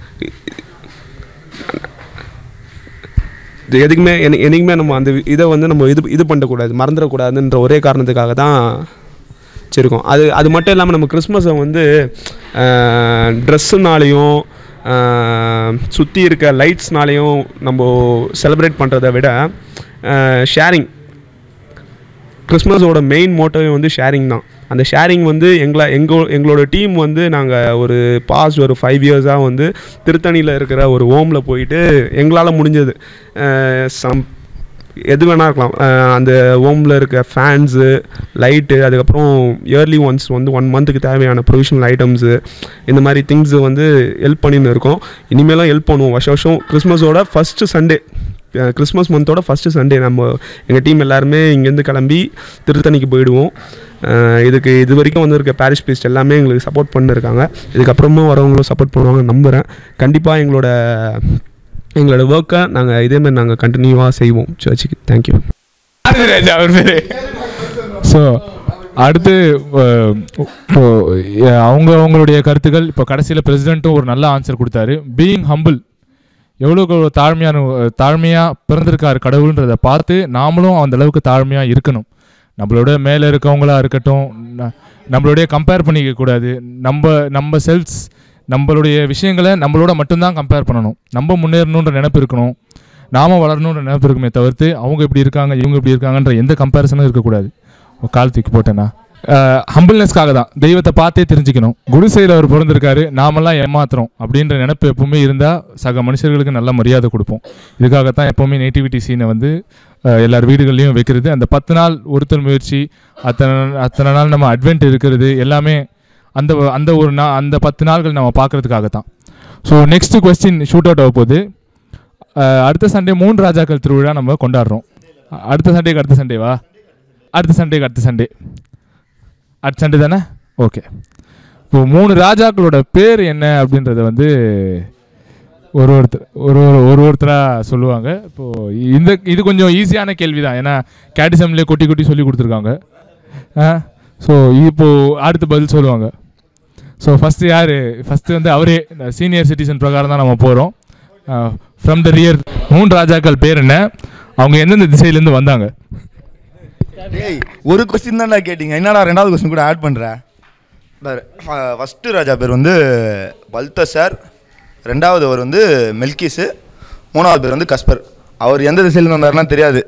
இது எதுக்குமே என் என்றைக்குமே நம்ம அந்த இதை வந்து நம்ம இது இது பண்ணக்கூடாது, மறந்துடக்கூடாதுன்ற ஒரே காரணத்துக்காக தான் வச்சுருக்கோம். அது அது மட்டும் இல்லாமல் நம்ம கிறிஸ்மஸை வந்து ட்ரெஸ்ஸுனாலையும் சுற்றி இருக்க லைட்ஸ்னாலையும் நம்ம செலிப்ரேட் பண்ணுறதை விட ஷேரிங், கிறிஸ்மஸோட மெயின் மோட்டோவே வந்து ஷேரிங் தான். அந்த ஷேரிங் வந்து எங்களை எங்கோ எங்களோட டீம் வந்து நாங்கள் ஒரு பாஸ்ட் ஒரு ஃபைவ் இயர்ஸாக வந்து திருத்தணியில் இருக்கிற ஒரு ஹோமில் போயிட்டு எங்களால் முடிஞ்சது சம் எது வேணா இருக்கலாம், அந்த ஹோமில் இருக்க ஃபேன்ஸு, லைட்டு, அதுக்கப்புறம் இயர்லி ஒன்ஸ் வந்து ஒன் மந்த்துக்கு தேவையான ப்ரொவிஷனல் ஐட்டம்ஸு, இந்த மாதிரி திங்ஸு வந்து ஹெல்ப் பண்ணின்னு இருக்கோம். இனிமேலும் ஹெல்ப் பண்ணுவோம். வருஷம் வருஷம் கிறிஸ்மஸோட ஃபஸ்ட்டு சண்டே, கிறிஸ்மஸ் மந்தோட ஃபஸ்ட்டு சண்டே நம்ம எங்கள் டீம் எல்லாருமே இங்கேருந்து கிளம்பி திருத்தணிக்கு போயிடுவோம். இதுக்கு இது வரைக்கும் வந்திருக்க பாரிஷ் ப்ரீஸ்ட் எல்லாமே எங்களுக்கு சப்போர்ட் பண்ணிருக்காங்க. இதுக்கப்புறமா வரவங்களும் சப்போர்ட் பண்ணுவாங்க நம்புகிறேன். கண்டிப்பாக எங்களோட எங்களோட ஒர்க்கை நாங்கள் இதேமாதிரி நாங்கள் கண்டினியூவாக செய்வோம் சர்ச்சுக்கு. தேங்க்யூ. அவர் பேர். ஸோ அடுத்து அவங்க அவங்களுடைய கருத்துக்கள். இப்போ கடைசியில் பிரசிடெண்ட்டும் ஒரு நல்ல ஆன்சர் கொடுத்தாரு. பீயிங் ஹம்பிள், எவ்வளோக்கு எவ்வளோ தாழ்மையான தாழ்மையாக பிறந்திருக்காரு கடவுள்ன்றதை பார்த்து நாமளும் அந்த அளவுக்கு தாழ்மையாக இருக்கணும். நம்மளோட மேலே இருக்கவங்களா இருக்கட்டும், நம்மளோடைய கம்பேர் பண்ணிக்க கூடாது. நம்ம நம்ம செல்ஃப்ஸ் நம்மளுடைய விஷயங்களை நம்மளோட மட்டும்தான் கம்பேர் பண்ணணும். நம்ம முன்னேறணுன்ற நினைப்பு இருக்கணும், நாம வளரணுன்ற நினைப்பு இருக்குமே தவிர்த்து அவங்க இப்படி இருக்காங்க இவங்க இப்படி இருக்காங்கன்ற எந்த கம்பேரிசனும் இருக்கக்கூடாது. கால் தூக்கி போட்டேன்னா ஹம்பிள்னஸ்க்காக தான், தெய்வத்தை பார்த்தே தெரிஞ்சுக்கணும். குடிசையில் அவர் பிறந்திருக்காரு, நாமெல்லாம் ஏமாத்துறோம் அப்படின்ற நினைப்பு எப்பவுமே இருந்தால் சக மனுஷர்களுக்கு நல்ல மரியாதை கொடுப்போம். இதுக்காகத்தான் எப்போவுமே நேட்டிவிட்டி சீனை வந்து எல்லார் வீடுகள்லையும் வைக்கிறது. அந்த பத்து நாள் ஒருத்தர் முயற்சி, அத்தனை அத்தனை நாள் நம்ம அட்வென்ட் இருக்கிறது எல்லாமே அந்த அந்த ஒரு நா அந்த பத்து நாள்கள் நம்ம பார்க்குறதுக்காக தான். So next question shoot out ஆக போகுது. அடுத்த சண்டே மூன்று ராஜாக்கள் திருவிழா நம்ம கொண்டாடுறோம். அடுத்த சண்டேக்கு அடுத்த சண்டேவா? அடுத்த சண்டேக்கு அடுத்த சண்டே அடுத்த சண்டே தானே? ஓகே. இப்போ மூணு ராஜாக்களோட பேர் என்ன அப்படின்றத வந்து ஒரு ஒருத்தர் ஒரு ஒரு ஒரு ஒருத்தராக சொல்லுவாங்க. இப்போது இந்த இது கொஞ்சம் ஈஸியான கேள்வி தான், ஏன்னா கேட்டிசம்லேயே கொட்டி கொட்டி சொல்லி கொடுத்துருக்காங்க. ஸோ இப்போது அடுத்த பதில் சொல்லுவாங்க. ஸோ ஃபஸ்ட்டு யார்? ஃபஸ்ட்டு வந்து அவரே சீனியர் சிட்டிசன் பிரகாரம் தான் நம்ம போகிறோம். ஃப்ரம் த ரியர், மூணு ராஜாக்கள் பேர் என்ன, அவங்க எந்தெந்த திசையிலேருந்து வந்தாங்க? டேய் ஒரு கொஸ்டின் தான்டா கேட்டிங்க, என்னடா ரெண்டாவது கொஸ்டின் கூட ஆட் பண்ணுறேன். ஃபஸ்ட்டு ராஜா பேர் வந்து பல்தசார், ரெண்டாவது அவர் வந்து மெல்கிஸு, மூணாவது பேர் வந்து கஸ்பர். அவர் எந்த திசையிலேருந்து வந்தாருன்னா தெரியாது.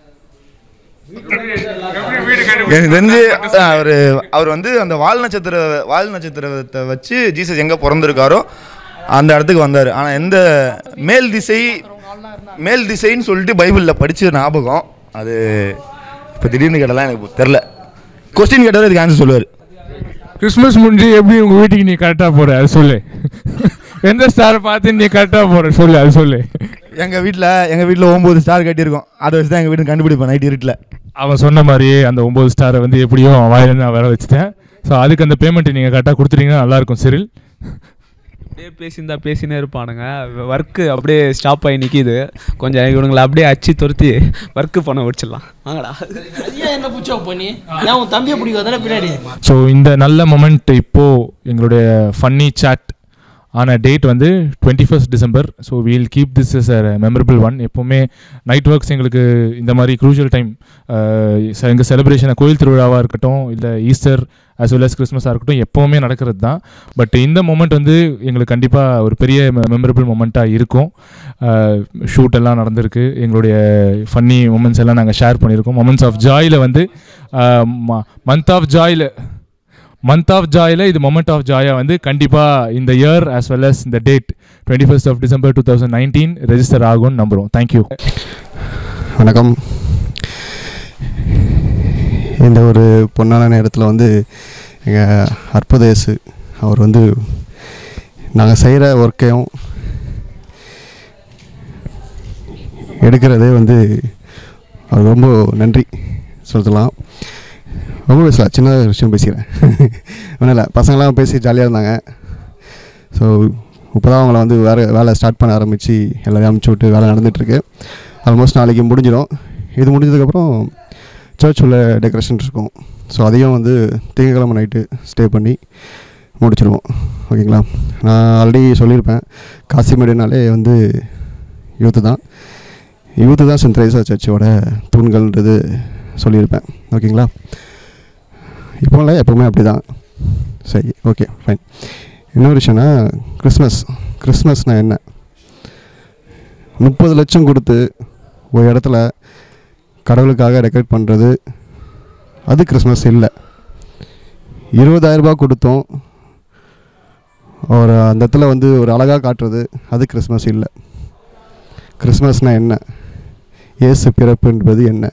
எனக்கு தெரிஞ்சு அவர் அவர் வந்து அந்த வால் நட்சத்திர வால் நட்சத்திரத்தை வச்சு ஜீசஸ் எங்கே பிறந்திருக்காரோ அந்த இடத்துக்கு வந்தார். ஆனால் எந்த மேல் திசை மேல் திசைன்னு சொல்லிட்டு பைபிளில் படித்த ஞாபகம், அது இப்போ திடீர்னு கேட்டாலாம் எனக்கு தெரில. கொஸ்டின் கேட்டாலும் இதுக்கு ஆன்சர் சொல்லுவார். கிறிஸ்மஸ் முடிஞ்சு எப்படி உங்கள் வீட்டுக்கு நீ கரெக்டாக போகிற அது சொல்லு. எந்த ஸ்டாரை பார்த்து நீ கரெக்டாக போகிற சொல்லு, அது சொல்லு. எங்கள் வீட்டில் எங்கள் வீட்டில் ஒம்பது ஸ்டார் கட்டியிருக்கோம், அதை வச்சு தான் எங்கள் வீட்டுக்கு கண்டுபிடிப்பேன் நைட் இருட்டில். அவன் சொன்ன மாதிரியே அந்த ஒம்பது ஸ்டாரை வந்து எப்படியோ அவன் வாயிலேருந்து நான் வர வச்சுட்டேன். ஸோ அதுக்கு அந்த பேமெண்ட்டை நீங்கள் கரெக்டாக கொடுத்துட்டீங்கன்னா நல்லாயிருக்கும் சிரில். அப்படியே பேசியிருந்தா பேசினே இருப்பானுங்க, ஒர்க்கு அப்படியே ஸ்டாப் ஆகி நிற்கிது. கொஞ்சம் இவனுங்களை அப்படியே அச்சு துரத்தி ஒர்க்கு பண்ண வச்சிடலாம். வாங்கடா. என்ன பூச்சா பண்ணி நான் உன் தம்பியை பிடிக்காதானே பின்னாடி. ஸோ இந்த நல்ல மொமெண்ட் இப்போது எங்களுடைய ஃபன்னி சாட் ஆன டேட் வந்து twenty first December. So we'll keep this is a memorable one. எப்போவுமே நைட் ஒர்க்ஸ் எங்களுக்கு இந்த மாதிரி க்ரூஷியல் டைம், எங்கள் செலிப்ரேஷனை கோயில் திருவிழாவாக இருக்கட்டும், இல்லை ஈஸ்டர் as well as கிறிஸ்மஸாக இருக்கட்டும், எப்போவுமே நடக்கிறது தான். பட் இந்த மொமெண்ட் வந்து எங்களுக்கு கண்டிப்பாக ஒரு பெரிய மெமரபிள் மொமெண்ட்டாக இருக்கும். ஷூட் எல்லாம் நடந்திருக்கு, எங்களுடைய ஃபன்னி மொமெண்ட்ஸ் எல்லாம் நாங்கள் ஷேர் பண்ணியிருக்கோம். மொமெண்ட்ஸ் ஆஃப் ஜாயில் வந்து மந்த் ஆஃப் ஜாயில் மந்த் ஆஃப் ஜாயில் இது மொமெண்ட் ஆஃப் ஜாயாக வந்து கண்டிப்பாக இந்த இயர் ஆஸ் வெல் அஸ் இந்த date twenty first of December two thousand nineteen register ஆகும்னு நம்புகிறோம். தேங்க்யூ. வணக்கம். இந்த ஒரு பொன்னான நேரத்தில் வந்து எங்கள் அற்புதேசு அவர் வந்து நாங்கள் செய்கிற ஒர்க்கையும் எடுக்கிறதே வந்து அவர் ரொம்ப நன்றி சொல்லலாம். ரொம்ப பேசலாம், சின்ன விஷயம் பேசிக்கிறேன். ஒன்றும் இல்லை, பசங்களாம் பேசி ஜாலியாக இருந்தாங்க. ஸோ இப்போ தான் அவங்கள வந்து வேறு வேலை ஸ்டார்ட் பண்ண ஆரம்பித்து எல்லாத்தையும் அனுப்பிச்சி விட்டு வேலை நடந்துகிட்ருக்கு. ஆல்மோஸ்ட் நாளைக்கு முடிஞ்சிடும். இது முடிஞ்சதுக்கப்புறம் சர்ச் உள்ள டெக்கரேஷன் இருக்கும். ஸோ அதையும் வந்து திங்கக்கிழமை நைட்டு ஸ்டே பண்ணி முடிச்சிடுவோம். ஓகேங்களா? நான் ஆல்ரெடி சொல்லியிருப்பேன், காசிமேடுனாலே வந்து யூத்து தான் யூத்து தான் சென்ட் தெரேசா சர்ச்சோட தூண்கள்ன்றது சொல்லியிருப்பேன். ஓகேங்களா? இப்போ இல்லை, எப்போவுமே அப்படி தான். சரி, ஓகே, ஃபைன். இன்னொரு விஷயம்னா கிறிஸ்மஸ் கிறிஸ்மஸ்னால் என்ன? முப்பது லட்சம் கொடுத்து ஒரு இடத்துல கடவுளுக்காக டெக்கரேட் பண்ணுறது அது கிறிஸ்மஸ் இல்லை. இருபதாயிரரூபா கொடுத்தோம் ஒரு அந்த இடத்துல வந்து ஒரு அழகாக காட்டுறது அது கிறிஸ்மஸ் இல்லை. கிறிஸ்மஸ்னால் என்ன? இயேசு பிறப்பு என்பது என்ன?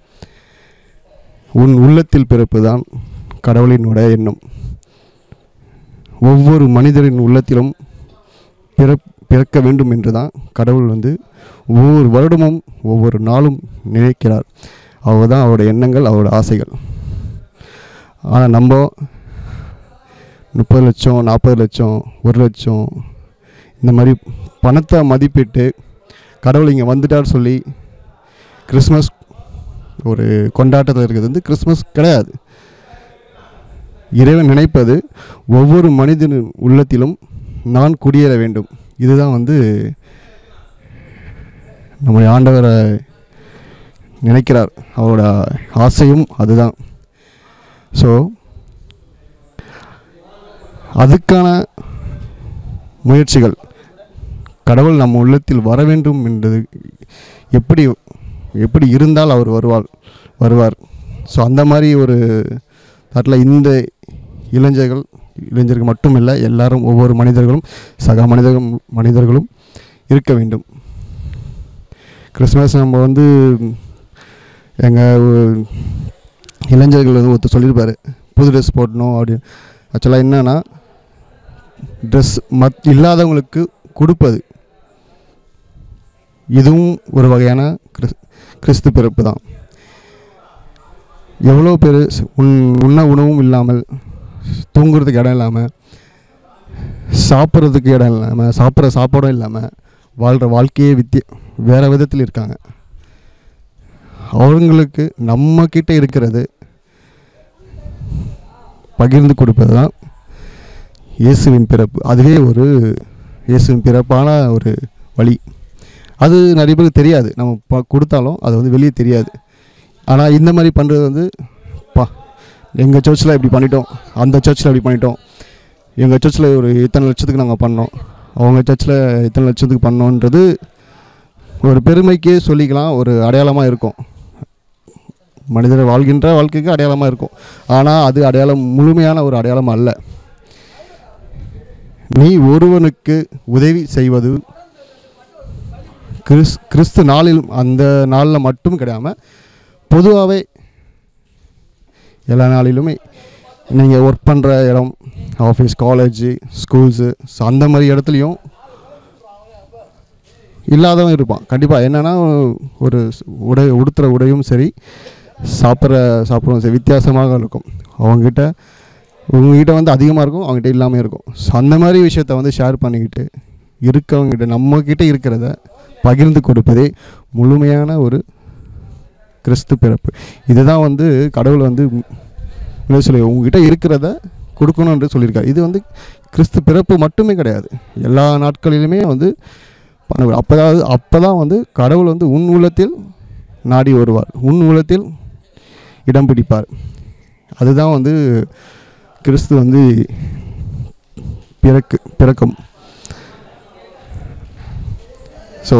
உன் உள்ளத்தில் பிறப்பு தான் கடவுளினோட எண்ணம். ஒவ்வொரு மனிதரின் உள்ளத்திலும் பிற பிறக்க வேண்டும் என்று தான் கடவுள் வந்து ஒவ்வொரு வருடமும் ஒவ்வொரு நாளும் நினைக்கிறார். அவர் தான் அவரோட எண்ணங்கள், அவரோட ஆசைகள். ஆனால் நம்ம முப்பது லட்சம் நாற்பது லட்சம் ஒரு லட்சம் இந்த மாதிரி பணத்தை மதிப்பிட்டு கடவுள் இங்கே வந்துட்டார் சொல்லி கிறிஸ்மஸ் ஒரு கொண்டாட்டத்தில் இருக்கிறது வந்து கிறிஸ்மஸ் கிடையாது. இறைவன் நினைப்பது ஒவ்வொரு மனிதனின் உள்ளத்திலும் நான் குடியேற வேண்டும். இதுதான் வந்து நம்முடைய ஆண்டவரை நினைக்கிறார். அவரோட ஆசையும் அதுதான். ஸோ அதுக்கான முயற்சிகள் கடவுள் நம்ம உள்ளத்தில் வர வேண்டும் என்றது எப்படி எப்படி இருந்தால் அவர் வருவார் வருவார் ஸோ அந்த மாதிரி ஒரு தாட்டில் இந்த இளைஞர்கள் இளைஞர்கள் மட்டும் இல்லை, எல்லாரும் ஒவ்வொரு மனிதர்களும் சக மனிதர்களும் மனிதர்களும் இருக்க வேண்டும். கிறிஸ்மஸ் நம்ம வந்து எங்கள் இளைஞர்கள் வந்து ஒருத்தர் சொல்லியிருப்பார், புது ட்ரெஸ் போடணும் அப்படின்னு. ஆக்சுவலாக என்னன்னா ட்ரெஸ் மத் இல்லாதவங்களுக்கு கொடுப்பது, இதுவும் ஒரு வகையான கிறிஸ் கிறிஸ்து பிறப்பு தான். எவ்வளோ பேர் உண் உண்ண உணவும் இல்லாமல், தூங்குறதுக்கு இடம் இல்லாமல், சாப்பிட்றதுக்கு இடம் இல்லாமல், சாப்பிட்ற சாப்பாடும் இல்லாமல் வாழ்கிற வாழ்க்கையே வித்திய வேறு விதத்தில் இருக்காங்க. அவங்களுக்கு நம்மக்கிட்ட இருக்கிறது பகிர்ந்து கொடுப்பது தான் இயேசுவின் பிறப்பு. அதுவே ஒரு இயேசுவின் பிறப்பான ஒரு வழி. அது நிறைய பேருக்கு தெரியாது, நம்ம ப கொடுத்தாலும் அது வந்து வெளியே தெரியாது. ஆனால் இந்த மாதிரி பண்ணுறது வந்து பா எங்கள் சர்ச்சில் இப்படி பண்ணிட்டோம், அந்த சர்ச்சில் இப்படி பண்ணிட்டோம், எங்கள் சர்ச்சில் ஒரு இத்தனை லட்சத்துக்கு நாங்கள் பண்ணோம், அவங்க சர்ச்சில் இத்தனை லட்சத்துக்கு பண்ணோன்றது ஒரு பெருமைக்கே சொல்லிக்கலாம், ஒரு அடையாளமாக இருக்கும். மனிதர் வாழ்கின்ற வாழ்க்கைக்கு அடையாளமாக இருக்கும். ஆனால் அது அடையாளம் முழுமையான ஒரு அடையாளம் அல்ல. நீ ஒருவனுக்கு உதவி செய்வது கிறிஸ் கிறிஸ்து நாளில் அந்த நாளில் மட்டும் கிடையாமல் பொதுவாகவே எல்லா நாளிலுமே நீங்கள் ஒர்க் பண்ணுற இடம், ஆஃபீஸ், காலேஜு, ஸ்கூல்ஸு, ஸோ அந்த மாதிரி இடத்துலையும் இல்லாதவன் இருப்பான் கண்டிப்பாக. என்னென்னா ஒரு உடை உடுத்துகிற உடையும் சரி, சாப்பிட்ற சாப்பிட்றதும் சரி வித்தியாசமாக இருக்கும். அவங்ககிட்ட உங்ககிட்ட வந்து அதிகமாக இருக்கும், அவங்ககிட்ட இல்லாமல் இருக்கும். ஸோ அந்த மாதிரி விஷயத்த வந்து ஷேர் பண்ணிக்கிட்டு இருக்கவங்ககிட்ட நம்மக்கிட்ட இருக்கிறத பகிர்ந்து கொடுப்பதே முழுமையான ஒரு கிறிஸ்து பிறப்பு. இதுதான் வந்து கடவுள் வந்து சொல்லி உங்ககிட்ட இருக்கிறத கொடுக்கணும்னு சொல்லியிருக்காரு. இது வந்து கிறிஸ்து பிறப்பு மட்டுமே கிடையாது, எல்லா நாட்களிலுமே வந்து பண்ண. அப்போதாவது அப்போ தான் வந்து கடவுள் வந்து உன் உள்ளத்தில் நாடி வருவார், உன் உள்ளத்தில் இடம் பிடிப்பார். அதுதான் வந்து கிறிஸ்து வந்து பிறக்கு பிறக்கும். ஸோ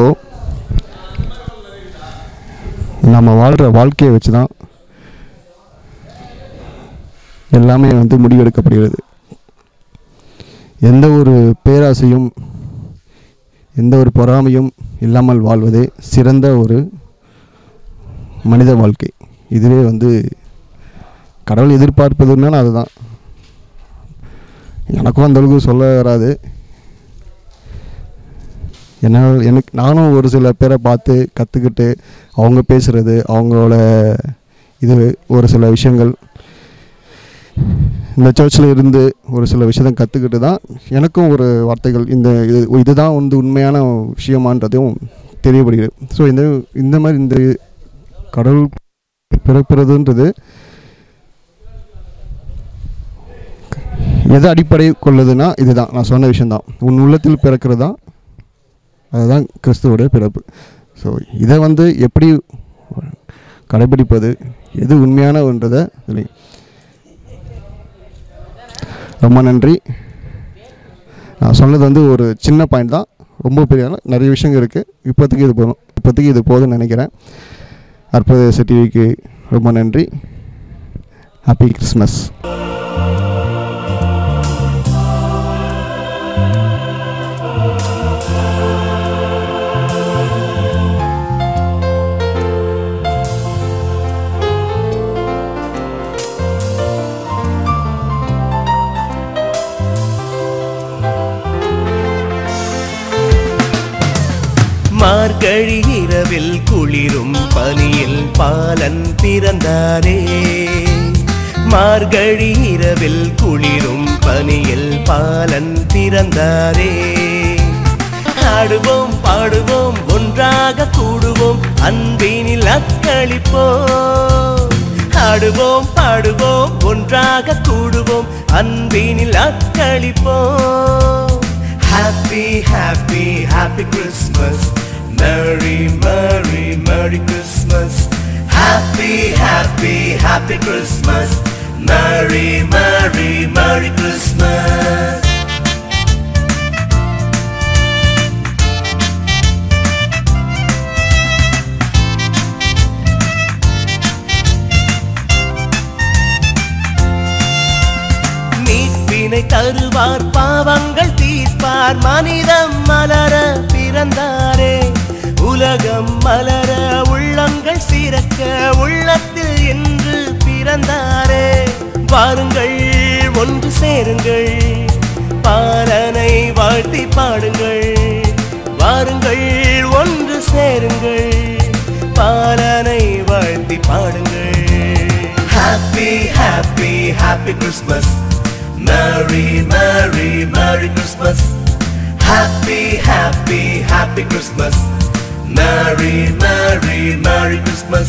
நம்ம வாழ்கிற வாழ்க்கையை வச்சு தான் எல்லாமே வந்து முடிவெடுக்கப்படுகிறது. எந்த ஒரு பேராசையும் எந்த ஒரு பொறாமையும் இல்லாமல் வாழ்வதே சிறந்த ஒரு மனித வாழ்க்கை. இதுவே வந்து கடவுள் எதிர்பார்ப்பதுன்னா அதுதான். எனக்கும் அந்தளவுக்கு சொல்ல வராது. என்ன எனக்கு நானும் ஒரு சில பேரை பார்த்து கற்றுக்கிட்டு அவங்க பேசுகிறது, அவங்களோட இது ஒரு சில விஷயங்கள் இந்த சர்ச்சில் இருந்து ஒரு சில விஷயத்தை கற்றுக்கிட்டு தான் எனக்கும் ஒரு வார்த்தைகள் இந்த இது இதுதான் வந்து உண்மையான விஷயமான்றதும் தெரியப்படுகிறது. ஸோ இந்த இந்த மாதிரி இந்த கடவுள் பிறப்புறதுன்றது எதை அடிப்படை கொள்ளுதுன்னா இதுதான் நான் சொன்ன விஷயந்தான். உன் உள்ளத்தில் பிறக்கிறது தான், அதுதான் கிறிஸ்துவோடைய பிறப்பு. ஸோ இதை வந்து எப்படி கடைபிடிப்பது, எது உண்மையானன்றதை இல்லை. ரொம்ப நன்றி. நான் சொன்னது வந்து ஒரு சின்ன பாயிண்ட் தான், ரொம்ப பெரிய நிறைய விஷயங்கள் இருக்குது. இப்போதைக்கு இது போதும் இப்போதைக்கு இது போதும்னு நினைக்கிறேன். அற்புத டிவிக்கு ரொம்ப நன்றி. Happy Christmas. மார்கழி இரவில் குளிரும் பனியில் பாலன் பிறந்தாரே, மார்கழி இரவில் குளிரும் பனியில் பாலன் பிறந்தாரே. ஆடுவோம் பாடுவோம் ஒன்றாக கூடுவோம் அன்பினில் அக்களிப்போம். ஆடுவோம் பாடுவோம் ஒன்றாக கூடுவோம் அன்பினில் அக்களிப்போம். Happy, happy, happy Christmas. Merry, merry, merry Christmas. Happy, happy, happy Christmas. Merry, merry, merry Christmas. மீட்பினை தருவார், பாவங்கள் தீர்ப்பார், மனிதம் மலர பிறந்தாரே. உலகம் மலர உள்ளங்கள் சிறக்க உள்ளத்தில் என்று பிறந்தாரே. வாருங்கள் ஒன்று சேருங்கள் பாலனை வாழ்த்தி பாடுங்கள் வாருங்கள் ஒன்று சேருங்கள் பாலனை வாழ்த்தி பாடுங்கள் Happy happy happy Christmas Merry Merry Merry Christmas Happy happy happy Christmas Merry Merry Merry Christmas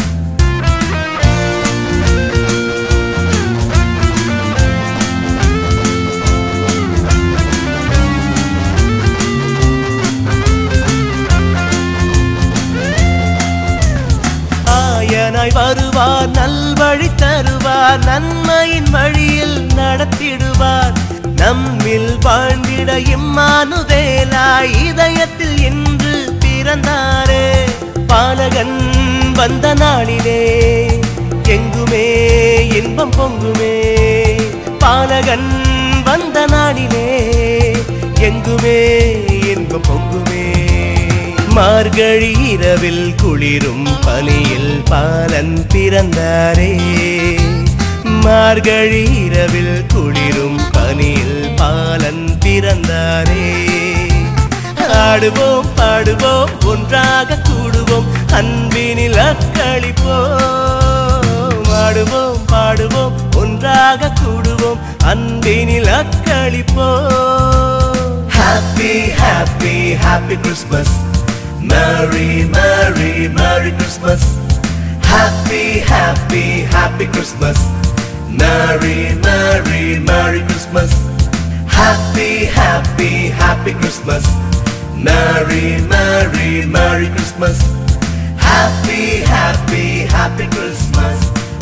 ஆயனாய் வருவார் நல்வழி தருவார் நன்மையின் வழியில் நடத்திடுவார் நம்மில் வாழ்ந்திட இம்மானுவேலாய் இதயத்தில் இன்று பிறந்தாரே பாலகன் வந்த நாளிலே எங்குமே இன்பம் பொங்குமே பாலகன் வந்த நாளிலே எங்குமே இன்பம் பொங்குமே மார்கழி இரவில் குளிரும் பனியில் பாலன் பிறந்தாரே மார்கழி இரவில் குளிரும் பனியில் பாலன் பிறந்தாரே ஆடுவோம் பாடுவோம் ஒன்றாக கூடுவோம் அன்பினில் அக்களிப்போம் ஆடுவோம் பாடுவோம் ஒன்றாக கூடுவோம் அன்பினில் அக்களிப்போம் Happy happy happy Christmas Merry Merry Merry Christmas Happy happy happy Christmas Merry Merry Merry Christmas Happy happy happy Christmas Merry Merry Merry Christmas Happy happy happy Christmas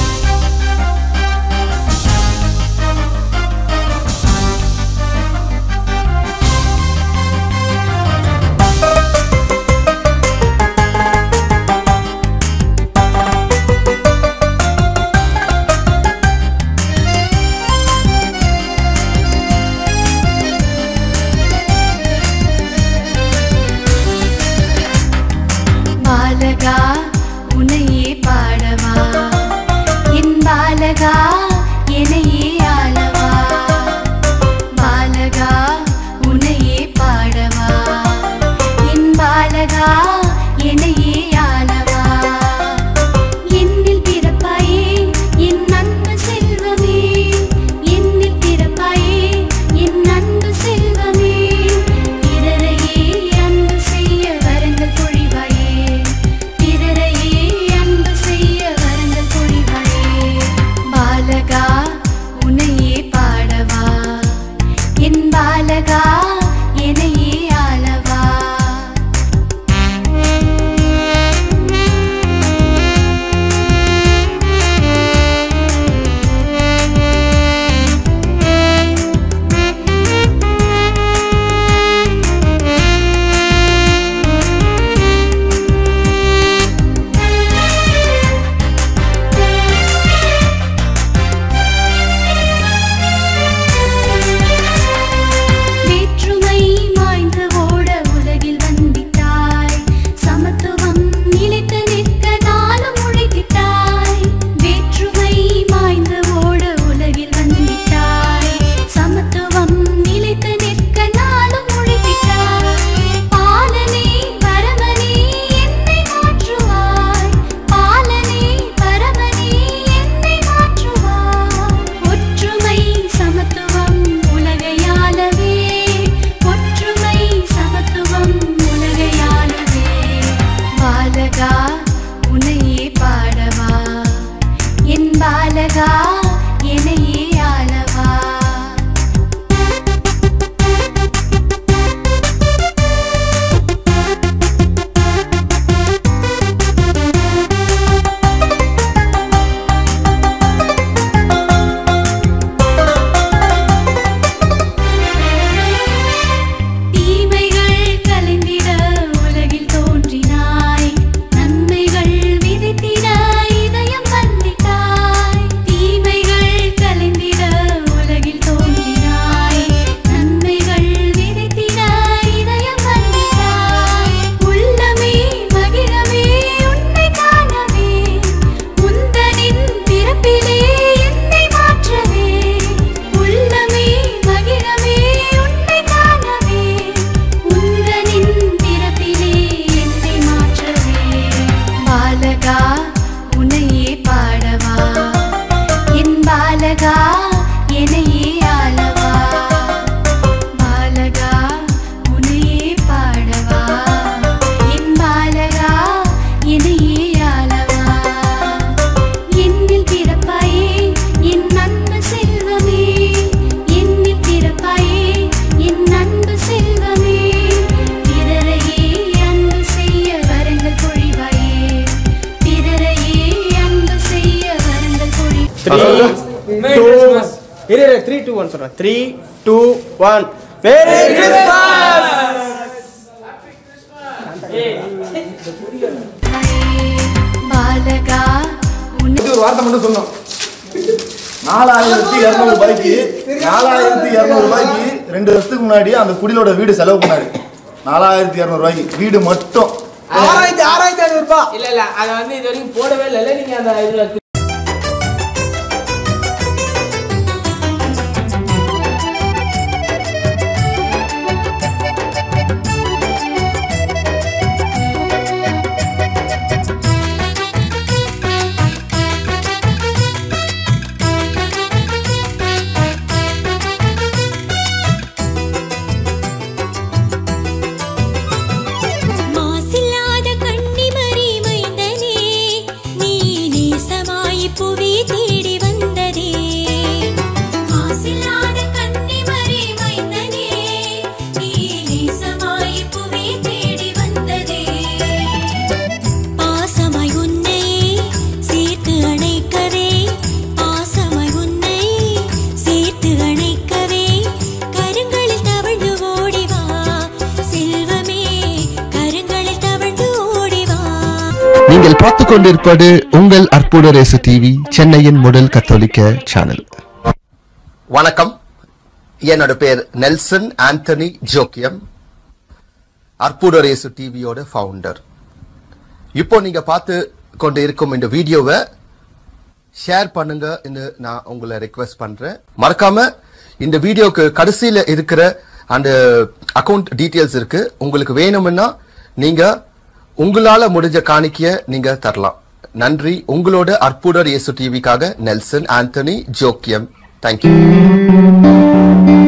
பாலகா உன்னையே பாடவா என் பாலகா என்னையே ஆளவா பாலகா உன்னையே பாடவா என் பாலகா என்னையே ஆளவா என்னில் பிறப்பாயே என் அன்பு செல்வமே என்னில் பிறப்பாயே என் அன்பு செல்வமே பிறரையே அன்பு செய்ய வரங்கள் பொழிவாயே பிறரையே அன்பு செய்ய வரங்கள் பொழிவாயே பாலகா உன்னையே பாடவா என் பாலகா என்னையே ஆளவா த்ரீ டூ ஒன் சொல்கிறேன். Three two one. Merry Christmas. பாலகா இது ஒரு வார்த்தை மட்டும் சொன்னோம். நாலாயிரத்தி இரநூறு ரூபாய்க்கு நாலாயிரத்தி இரநூறு ரூபாய்க்கு ரெண்டு வருஷத்துக்கு முன்னாடி அந்த குடிலோட வீடு செலவு பண்ணாரு. நாலாயிரத்தி இரநூறு ரூபாய்க்கு வீடு மட்டும். ஆறாயிரத்தி ஆறாயிரத்தி ஐநூறு ரூபாய். இல்ல இல்ல அதை வந்து இது வரைக்கும் போடவே இல்லை. நீங்க அந்த இதுல நீங்கள் பார்த்துக் கொண்டிருப்பது உங்கள் அற்புத ரேசு டிவி, சென்னையின் முதல் கத்தோலிக்க சேனல். வணக்கம், என்னோட பேர் நெல்சன் ஆண்டனி ஜோக்கியம், அற்புத ரேசு டிவியோட ஃபவுண்டர். இப்போ நீங்க பார்த்து கொண்டு இருக்கும் இந்த வீடியோவை ஷேர் பண்ணுங்க நான் உங்களை ரெக்வெஸ்ட் பண்றேன். மறக்காம இந்த வீடியோக்கு கடைசியில இருக்கிற அந்த அக்கவுண்ட் டீடைல்ஸ் இருக்கு. உங்களுக்கு வேணும்னா நீங்க உங்களால முடிஞ்ச காணிக்கைய நீங்க தரலாம். நன்றி. உங்களோட அற்புத இயேசு டிவிக்காக நெல்சன் ஆண்டனி ஜோக்கியம். தேங்க்யூ.